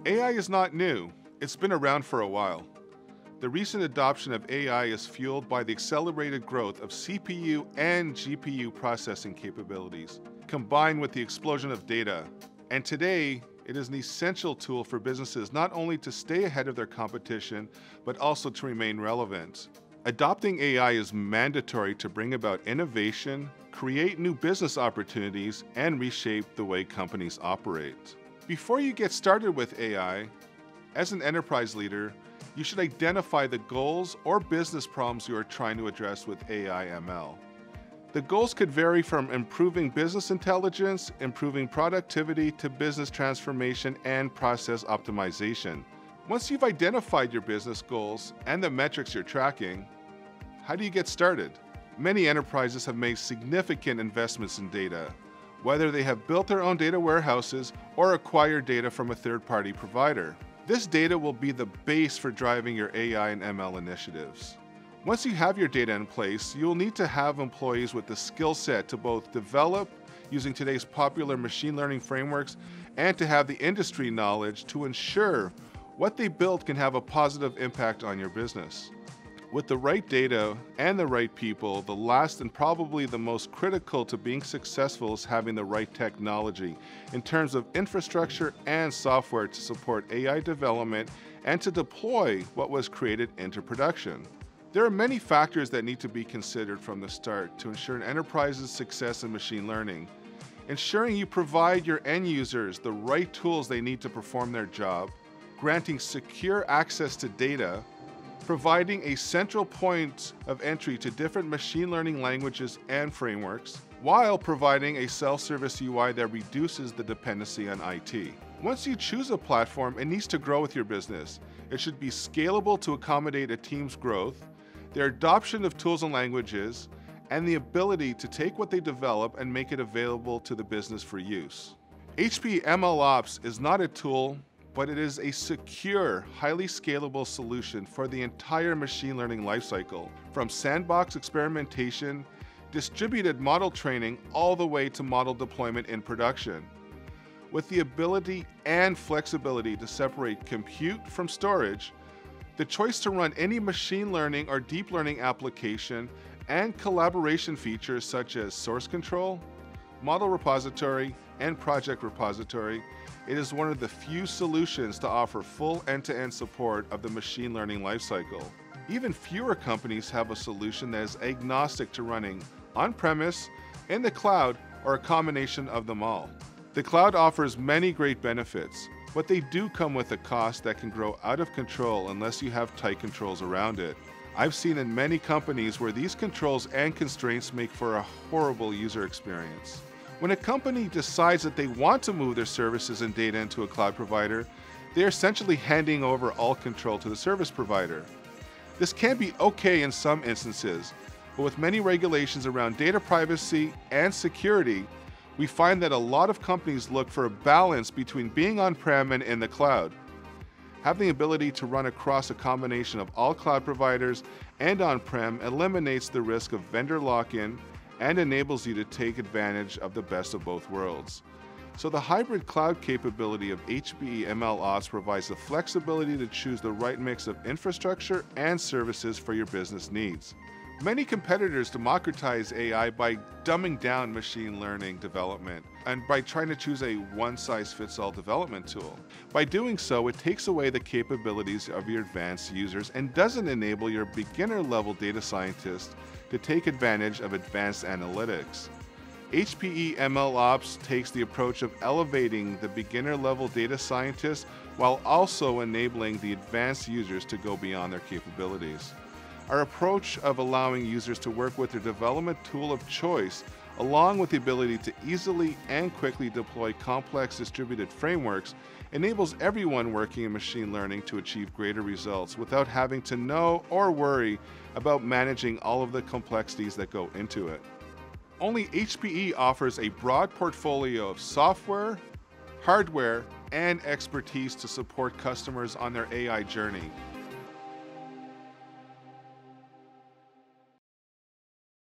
AI is not new. It's been around for a while. The recent adoption of AI is fueled by the accelerated growth of CPU and GPU processing capabilities, combined with the explosion of data. And today, it is an essential tool for businesses not only to stay ahead of their competition, but also to remain relevant. Adopting AI is mandatory to bring about innovation, create new business opportunities, and reshape the way companies operate. Before you get started with AI, as an enterprise leader, you should identify the goals or business problems you are trying to address with AI ML. The goals could vary from improving business intelligence, improving productivity, to business transformation and process optimization. Once you've identified your business goals and the metrics you're tracking, how do you get started? Many enterprises have made significant investments in data, whether they have built their own data warehouses or acquired data from a third-party provider. This data will be the base for driving your AI and ML initiatives. Once you have your data in place, you will need to have employees with the skill set to both develop using today's popular machine learning frameworks and to have the industry knowledge to ensure what they build can have a positive impact on your business. With the right data and the right people, the last and probably the most critical to being successful is having the right technology in terms of infrastructure and software to support AI development and to deploy what was created into production. There are many factors that need to be considered from the start to ensure an enterprise's success in machine learning. Ensuring you provide your end users the right tools they need to perform their job, granting secure access to data, providing a central point of entry to different machine learning languages and frameworks, while providing a self-service UI that reduces the dependency on IT. Once you choose a platform, it needs to grow with your business. It should be scalable to accommodate a team's growth, their adoption of tools and languages, and the ability to take what they develop and make it available to the business for use. HPE ML Ops is not a tool, but it is a secure, highly scalable solution for the entire machine learning lifecycle, from sandbox experimentation, distributed model training, all the way to model deployment in production. With the ability and flexibility to separate compute from storage, the choice to run any machine learning or deep learning application, and collaboration features such as source control, model repository, and project repository, it is one of the few solutions to offer full end-to-end support of the machine learning lifecycle. Even fewer companies have a solution that is agnostic to running on-premise, in the cloud, or a combination of them all. The cloud offers many great benefits, but they do come with a cost that can grow out of control unless you have tight controls around it. I've seen in many companies where these controls and constraints make for a horrible user experience. When a company decides that they want to move their services and data into a cloud provider, they are essentially handing over all control to the service provider. This can be okay in some instances, but with many regulations around data privacy and security, we find that a lot of companies look for a balance between being on-prem and in the cloud. Having the ability to run across a combination of all cloud providers and on-prem eliminates the risk of vendor lock-in and enables you to take advantage of the best of both worlds. So the hybrid cloud capability of HPE ML Ops provides the flexibility to choose the right mix of infrastructure and services for your business needs. Many competitors democratize AI by dumbing down machine learning development and by trying to choose a one-size-fits-all development tool. By doing so, it takes away the capabilities of your advanced users and doesn't enable your beginner-level data scientists to take advantage of advanced analytics. HPE ML Ops takes the approach of elevating the beginner-level data scientists while also enabling the advanced users to go beyond their capabilities. Our approach of allowing users to work with their development tool of choice, along with the ability to easily and quickly deploy complex distributed frameworks, enables everyone working in machine learning to achieve greater results without having to know or worry about managing all of the complexities that go into it. Only HPE offers a broad portfolio of software, hardware, and expertise to support customers on their AI journey.